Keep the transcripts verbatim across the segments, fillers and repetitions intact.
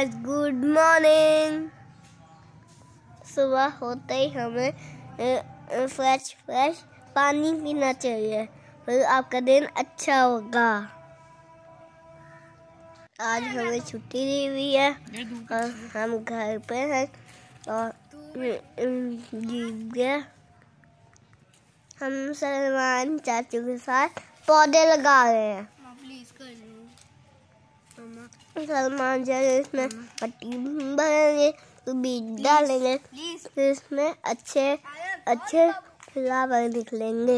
Guys, good morning. सुबह होते ही हमें फ्रेश फ्रेश पानी पीना चाहिए, फिर आपका दिन अच्छा होगा। आज हमें छुट्टी दी हुई है और हम घर पे हैं और हम सलमान चाचू के साथ पौधे लगा रहे हैं। सलमान चाचू इसमें मट्टी भरेंगे, तो बीज डालेंगे, फिर इसमें अच्छे अच्छे फ्लावर निकलेंगे।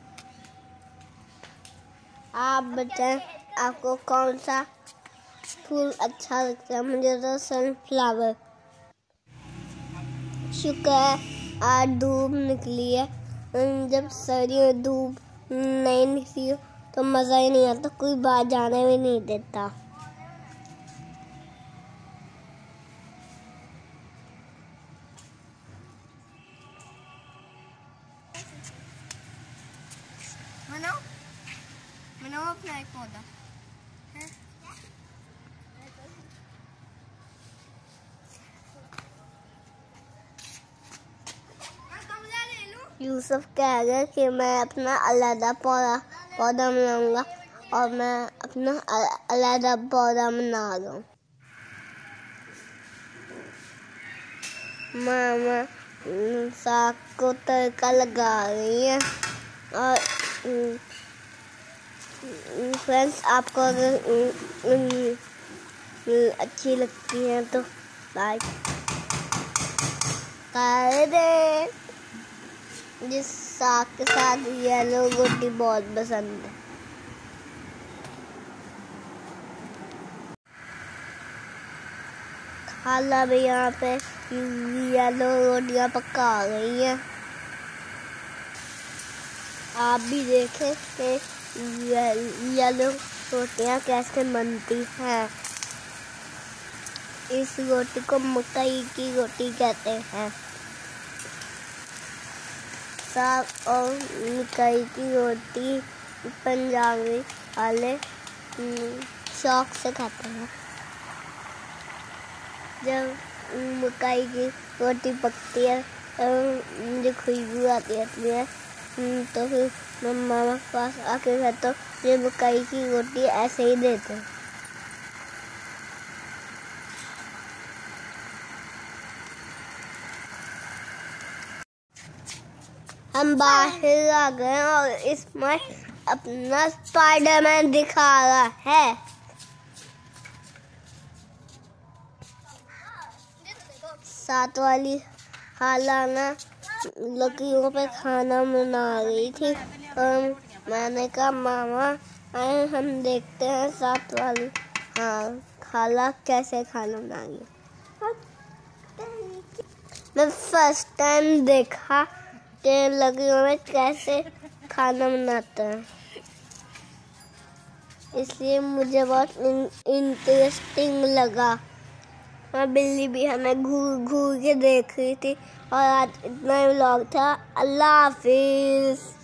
आप बताएं आपको कौन सा फूल अच्छा लगता है? मुझे तो सनफ्लावर। शुक्र है आज धूप निकली है। जब सर्दियों में धूप नहीं निकली हो तो मज़ा ही नहीं आता, कोई बाहर जाने भी नहीं देता। मनो मनो अपना एक पौधा है। यूसुफ कह रहे कि मैं अपना अलग पौधा पौधा बनाऊंगा और मैं अपना अलग पौधा बना रहा हूँ। मामा साग को तड़का लगा रही है। और फ्रेंड्स, आपको अगर अच्छी लगती है तो लाइक कर दें। जिस साग के साथ येलो रोटी बहुत पसंद है। खाला भी यहाँ पे येलो रोटियां पका रही हैं। आप भी देखें कि येलो रोटियां कैसे बनती हैं। इस रोटी को मकई की रोटी कहते हैं। साग और मकई की रोटी पंजाबी वाले शौक से खाते हैं। जब मकई की रोटी पकती है मुझे खुशबू आती रहती है, तो फिर मैं मामा के पास आके कहता हूँ ये मकई की रोटी ऐसे ही देते हैं। हम बाहर आ गए और इसमें अपना स्पाइडरमैन दिखा रहा है। साथ वाली खाला ना लकड़ियों पे खाना बना रही थी, और मैंने कहा मामा आए हम देखते हैं साथ वाली हाँ खाला कैसे खाना बना रही है। मैं फर्स्ट टाइम देखा कि लकड़ियों में कैसे खाना बनाते हैं, इसलिए मुझे बहुत इंटरेस्टिंग लगा। और बिल्ली भी हमें घूर घूर के देख रही थी। और आज इतना ही व्लॉग था। अल्लाह हाफिज।